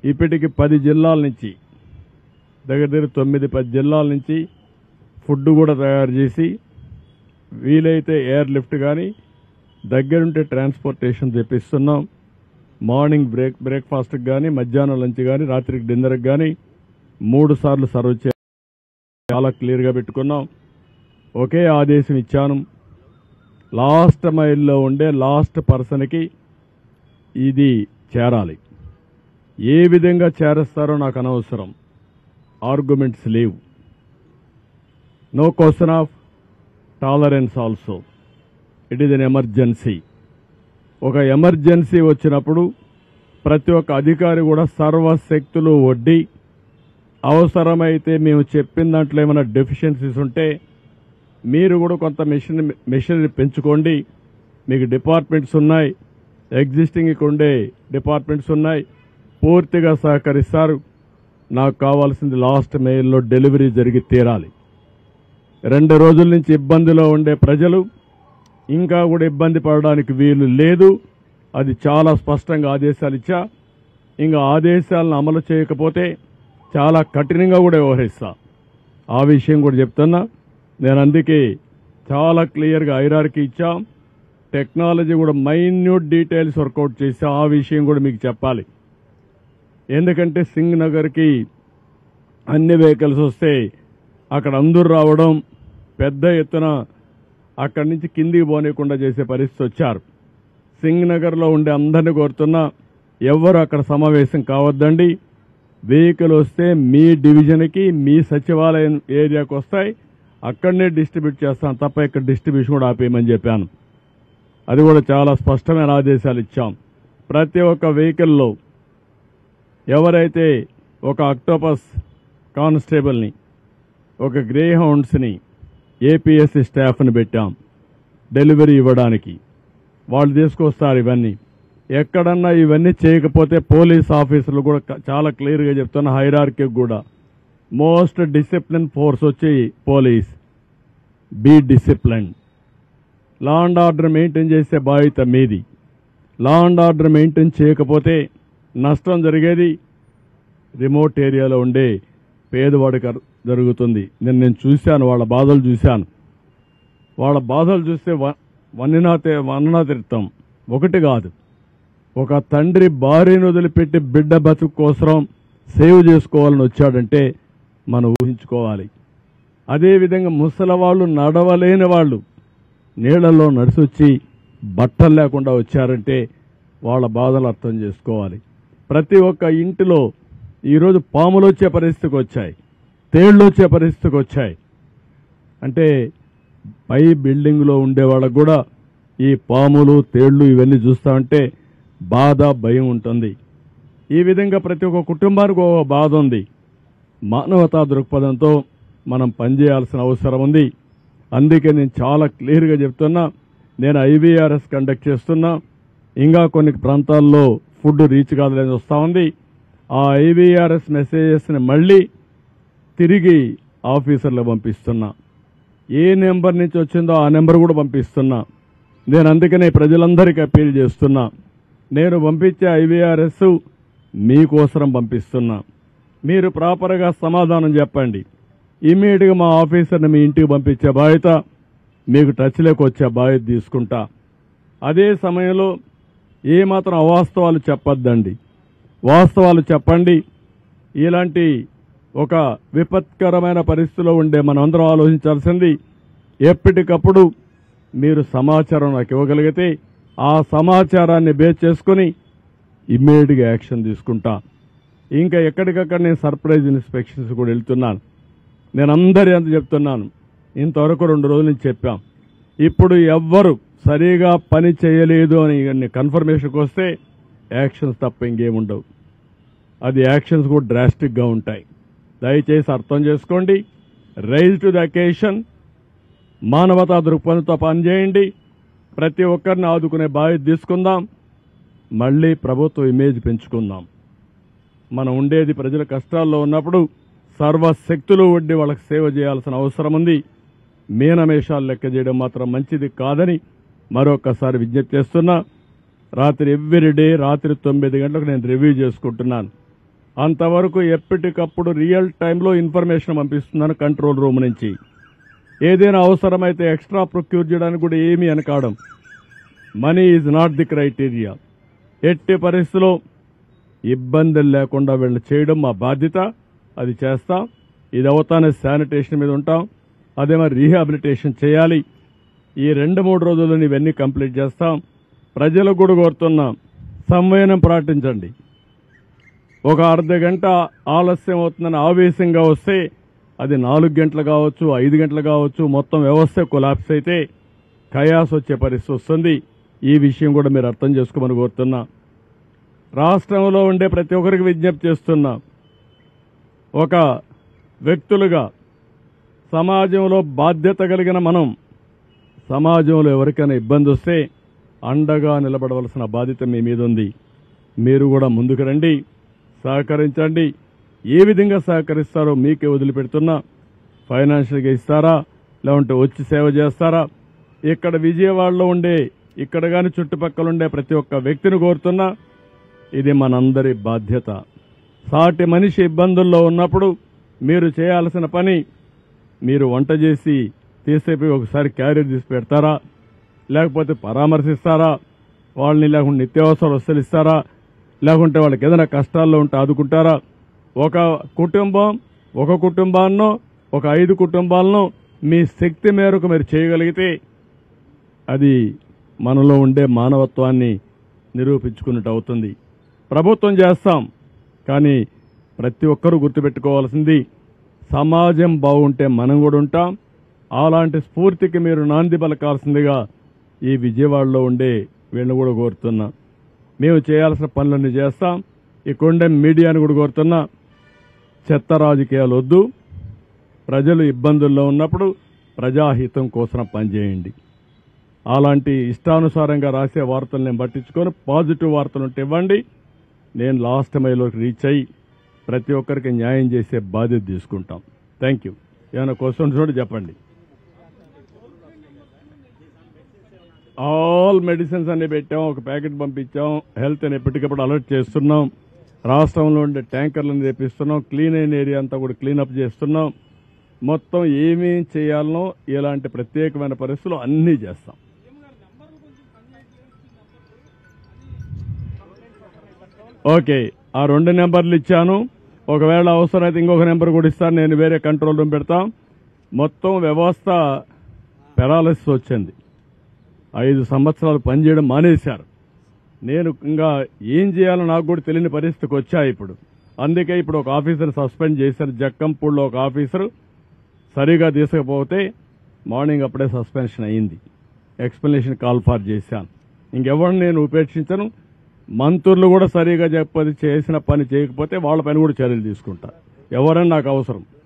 ఇప్పటికి 10 జిల్లాల నుంచి దగ్గర 9-10 జిల్లాల నుంచి ఫుడ్ కూడా తయారు చేసి వీలైతే ఎయిర్ లిఫ్ట్ కానీ దగ్గరుంటే ట్రాన్స్పోర్టేషన్ తెప్పిస్తున్నాం. మార్నింగ్ బ్రేక్ఫాస్ట్కి కానీ, మధ్యాహ్నం లంచ్ కానీ, రాత్రికి డిన్నర్కి కానీ 3 సార్లు సర్వ్ చేయాలి. చాలా క్లియర్గా పెట్టుకున్నాం. ఒకే ఆదేశం ఇచ్చాను, లాస్ట్ మైల్లో ఉండే లాస్ట్ పర్సన్కి ఇది చేరాలి. ఏ విధంగా చేరేస్తారో నాకు అనవసరం. ఆర్గ్యుమెంట్స్ లేవు. No question of tolerance also. It is an emergency. ఒక ఎమర్జెన్సీ వచ్చినప్పుడు ప్రతి ఒక్క అధికారి కూడా సర్వశక్తులు ఒడ్డి అవసరమైతే మేము చెప్పిన దాంట్లో ఏమైనా డెఫిషియన్సీస్ ఉంటే మీరు కూడా కొంత మెషినరీ పెంచుకోండి. మీకు డిపార్ట్మెంట్స్ ఉన్నాయి, ఎగ్జిస్టింగ్ ఉండే డిపార్ట్మెంట్స్ ఉన్నాయి, పూర్తిగా సహకరిస్తారు. నాకు కావాల్సింది లాస్ట్ మైల్లో డెలివరీ జరిగి తీరాలి. 2 రోజుల నుంచి ఇబ్బందిలో ఉండే ప్రజలు ఇంకా కూడా ఇబ్బంది పడడానికి వీలు లేదు. అది చాలా స్పష్టంగా ఆదేశాలు ఇచ్చా. ఇంకా ఆదేశాలను అమలు చేయకపోతే చాలా కఠినంగా కూడా వ్యవహరిస్తా. ఆ విషయం కూడా చెప్తున్నా. నేను అందుకే చాలా క్లియర్గా హైరార్కీ ఇచ్చాం. టెక్నాలజీ కూడా మైన్యూట్ డీటెయిల్స్ వర్కౌట్ చేసా. ఆ విషయం కూడా మీకు చెప్పాలి. ఎందుకంటే సింగ్ నగర్కి అన్ని వెహికల్స్ వస్తే అక్కడ అందరూ రావడం, పెద్ద ఎత్తున అక్కడి నుంచి కిందికి పోనీయకుండా చేసే పరిస్థితి వచ్చారు. సింగ్ నగర్లో ఉండే అందరినీ కోరుతున్నా, ఎవ్వరు అక్కడ సమావేశం కావద్దండి. వెహికల్ వస్తే మీ డివిజన్కి, మీ సచివాలయం ఏరియాకి వస్తాయి, అక్కడనే డిస్ట్రిబ్యూట్ చేస్తాం తప్ప ఇక్కడ డిస్ట్రిబ్యూషన్ కూడా ఆపేయమని చెప్పాను. అది కూడా చాలా స్పష్టమైన ఆదేశాలు ఇచ్చాం. ప్రతి ఒక్క వెహికల్లో ఎవరైతే ఒక అక్టోపస్ కానిస్టేబుల్ని, ఒక గ్రే హౌండ్స్ని, ఏపీఎస్సీ స్టాఫ్ని పెట్టాం డెలివరీ ఇవ్వడానికి. వాళ్ళు తీసుకొస్తారు ఇవన్నీ. ఎక్కడన్నా ఇవన్నీ చేయకపోతే పోలీస్ ఆఫీసర్లు కూడా చాలా క్లియర్గా చెప్తున్న హైరార్కీ కూడా మోస్ట్ డిసిప్లిన్ ఫోర్స్ వచ్చి police. Be discipline. Law and order maintain చేసే బాధ్యత మీది. లా అండ్ ఆర్డర్ మెయింటైన్ చేయకపోతే నష్టం జరిగేది రిమోట్ ఏరియాలో ఉండే పేదవాడికి జరుగుతుంది. నేను చూశాను, వాళ్ళ బాధలు చూశాను. వాళ్ళ బాధలు చూస్తే వన్ననా తీర్థం ఒకటి కాదు. ఒక తండ్రి భార్యను వదిలిపెట్టి బిడ్డ బతుకు కోసం సేవ్ చేసుకోవాలని వచ్చాడంటే మనం ఊహించుకోవాలి. అదేవిధంగా ముసలివాళ్ళు, నడవలేని వాళ్ళు నీళ్లలో నడిచొచ్చి బట్టలు లేకుండా వచ్చారంటే వాళ్ళ బాధలు అర్థం చేసుకోవాలి. ప్రతి ఒక్క ఇంటిలో ఈరోజు పాములు వచ్చే పరిస్థితికి వచ్చాయి, తేళ్లు వచ్చే పరిస్థితికి వచ్చాయి. అంటే పై బిల్డింగ్లో ఉండే వాళ్ళకు కూడా ఈ పాములు, తేళ్లు ఇవన్నీ చూస్తామంటే బాధ, భయం ఉంటుంది. ఈ విధంగా ప్రతి ఒక్క కుటుంబానికి ఒక బాధ ఉంది. మానవతా దృక్పథంతో మనం పనిచేయాల్సిన అవసరం ఉంది. అందుకే నేను చాలా క్లియర్గా చెప్తున్నా. నేను ఐవీఆర్ఎస్ కండక్ట్ చేస్తున్నా. ఇంకా కొన్ని ప్రాంతాల్లో ఫుడ్ రీచ్ కాదని వస్తూ ఉంది. ఆ ఐవీఆర్ఎస్ మెసేజెస్ని మళ్ళీ తిరిగి ఆఫీసర్లు పంపిస్తున్నా. ఏ నెంబర్ నుంచి వచ్చిందో ఆ నెంబర్ కూడా పంపిస్తున్నా. నేను అందుకనే ప్రజలందరికీ అప్పీల్ చేస్తున్నా. నేను పంపించే ఐవీఆర్ఎస్ మీకోసం పంపిస్తున్నా. మీరు ప్రాపర్గా సమాధానం చెప్పండి. ఇమ్మీడియట్గా మా ఆఫీసర్ని మీ ఇంటికి పంపించే బాధ్యత, మీకు టచ్లోకి వచ్చే బాధ్యత తీసుకుంటా. అదే సమయంలో ఏమాత్రం అవాస్తవాలు చెప్పొద్దండి, వాస్తవాలు చెప్పండి. ఇలాంటి ఒక విపత్కరమైన పరిస్థితిలో ఉండే మనమందరం ఆలోచించాల్సింది, ఎప్పటికప్పుడు మీరు సమాచారం నాకు ఇవ్వగలిగితే ఆ సమాచారాన్ని బేస్ చేసుకుని ఇమ్మీడియట్గా యాక్షన్ తీసుకుంటా. ఇంకా ఎక్కడికక్కడ నేను సర్ప్రైజ్ ఇన్స్పెక్షన్స్ కూడా వెళ్తున్నాను. నేను అందరి అంత చెప్తున్నాను. ఇంతవరకు 2 రోజుల నుంచి చెప్పాం. ఇప్పుడు ఎవ్వరు సరిగా పని చేయలేదు అని కన్ఫర్మేషన్కి వస్తే యాక్షన్స్ తప్ప ఇంకేముండవు. అది యాక్షన్స్ కూడా డ్రాస్టిక్గా ఉంటాయి. దయచేసి అర్థం చేసుకోండి. Rise to the occasion. మానవతా దృక్పథంతో పనిచేయండి. ప్రతి ఒక్కరిని ఆదుకునే బాధ్యత తీసుకుందాం. మళ్ళీ ప్రభుత్వ ఇమేజ్ పెంచుకుందాం. మనం ఉండేది ప్రజల కష్టాల్లో ఉన్నప్పుడు సర్వశక్తులు ఒడ్డి వాళ్ళకి సేవ చేయాల్సిన అవసరం ఉంది. మీనమేషాలు లెక్క చేయడం మాత్రం మంచిది కాదని మరొకసారి విజ్ఞప్తి చేస్తున్నా. రాత్రి ఎవ్రీడే రాత్రి 9 గంటలకు నేను రివ్యూ చేసుకుంటున్నాను. అంతవరకు ఎప్పటికప్పుడు రియల్ టైంలో ఇన్ఫర్మేషన్ పంపిస్తున్నాను కంట్రోల్ రూమ్ నుంచి. ఏదైనా అవసరమైతే ఎక్స్ట్రా ప్రొక్యూర్ చేయడానికి కూడా ఏమీ అనకాడం. Money is not the criteria. ఎట్టి పరిస్థితుల్లో ఇబ్బందులు లేకుండా వీళ్ళు చేయడం మా బాధ్యత. అది చేస్తాం. ఇది అవుతానే శానిటేషన్ మీద ఉంటాం. అదే మరి రీహాబిలిటేషన్ చేయాలి. ఈ 2-3 రోజుల్లో ఇవన్నీ కంప్లీట్ చేస్తాం. ప్రజలకు కూడా కోరుతున్నాం, సంయమనం పాటించండి. ఒక అర్ధ గంట ఆలస్యం అవుతుందని ఆవేశంగా వస్తే అది 4 గంటలు కావచ్చు, 5 గంటలు కావచ్చు, మొత్తం వ్యవస్థ కొలాప్స్ అయితే కయాస్ వచ్చే పరిస్థితి వస్తుంది. ఈ విషయం కూడా మీరు అర్థం చేసుకోమని కోరుతున్నా. రాష్ట్రంలో ఉండే ప్రతి ఒక్కరికి విజ్ఞప్తి చేస్తున్నా, ఒక వ్యక్తులుగా సమాజంలో బాధ్యత కలిగిన మనం సమాజంలో ఎవరికైనా ఇబ్బంది వస్తే అండగా నిలబడవలసిన బాధ్యత మీ మీద ఉంది. మీరు కూడా ముందుకు రండి, సహకరించండి. ఏ విధంగా సహకరిస్తారో మీకే వదిలిపెడుతున్నా. ఫైనాన్షియల్గా ఇస్తారా, లేకుంటే వచ్చి సేవ చేస్తారా? ఇక్కడ విజయవాడలో ఉండే, ఇక్కడ కానీ చుట్టుపక్కల ఉండే ప్రతి ఒక్క వ్యక్తిని కోరుతున్నా, ఇది మనందరి బాధ్యత. సాటి మనిషి ఇబ్బందుల్లో ఉన్నప్పుడు మీరు చేయాల్సిన పని, మీరు వంట చేసి తీసేపోయి ఒకసారి క్యారియర్ తీసి పెడతారా, లేకపోతే పరామర్శిస్తారా, వాళ్ళని లేకుంటే నిత్యావసర వస్తువులు ఇస్తారా, లేకుంటే వాళ్ళకి ఏదైనా కష్టాల్లో ఉంటే ఆదుకుంటారా? ఒక కుటుంబాన్నో ఒక 5 కుటుంబాలను మీ శక్తి మేరకు మీరు చేయగలిగితే అది మనలో ఉండే మానవత్వాన్ని నిరూపించుకున్నట్టు అవుతుంది. ప్రభుత్వం చేస్తాం, కానీ ప్రతి ఒక్కరూ గుర్తుపెట్టుకోవాల్సింది, సమాజం బాగుంటే మనం కూడా ఉంటాం. అలాంటి స్ఫూర్తికి మీరు నాంది పలకాల్సిందిగా ఈ విజయవాడలో ఉండే వీళ్ళని కూడా కోరుతున్నా. మేము చేయాల్సిన పనులన్నీ చేస్తాం. ఇక్కడుండే మీడియాను కూడా కోరుతున్నా, చెత్త రాజకీయాలు వద్దు. ప్రజలు ఇబ్బందుల్లో ఉన్నప్పుడు ప్రజాహితం కోసం పనిచేయండి. అలాంటి ఇష్టానుసారంగా రాసే వార్తలు నేను పట్టించుకొని పాజిటివ్ వార్తలు ఉంటే ఇవ్వండి. నేను లాస్ట్ మైల్లోకి రీచ్ అయ్యి ప్రతి ఒక్కరికి న్యాయం చేసే బాధ్యత తీసుకుంటాం. Thank you. ఏమైనా క్వశ్చన్స్ కూడా చెప్పండి. ఆల్ మెడిసిన్స్ అన్ని పెట్టాం, ఒక ప్యాకెట్ పంపించాం. హెల్త్ అని ఎప్పటికప్పుడు అలర్ట్ చేస్తున్నాం. రాష్ట్రంలో ఉండే ట్యాంకర్లను తెప్పిస్తున్నాం. క్లీన్ అయిన ఏరియా అంతా కూడా క్లీనప్ చేస్తున్నాం. మొత్తం ఏమేం చేయాలనో ఇలాంటి ప్రత్యేకమైన పరిస్థితులు అన్నీ చేస్తాం. ఓకే, ఆ 2 నెంబర్లు ఇచ్చాను. ఒకవేళ అవసరమైతే ఇంకొక నెంబర్ కూడా ఇస్తాను. నేను వేరే కంట్రోల్ రూమ్ పెడతాం. మొత్తం వ్యవస్థ పెరాలిసిస్ వచ్చింది. 5 సంవత్సరాలు పనిచేయడం మానేశారు. నేను ఇంకా ఏం చేయాలో నాకు కూడా తెలియని పరిస్థితికి వచ్చా ఇప్పుడు. అందుకే ఇప్పుడు ఒక ఆఫీసర్ సస్పెండ్ చేశారు. జక్కంపూడిలో ఒక ఆఫీసరు సరిగా తీసుకపోతే మార్నింగ్ అప్పుడే సస్పెన్షన్ అయింది. ఎక్స్ప్లెనేషన్ కాల్ ఫార్ చేశాను. ఇంకెవరిని నేను ఉపేక్షించను. మంత్రులు కూడా సరిగా చెప్పది చేసిన పని చేయకపోతే వాళ్ళ పైన కూడా చర్యలు తీసుకుంటా. ఎవరని నాకు అవసరం.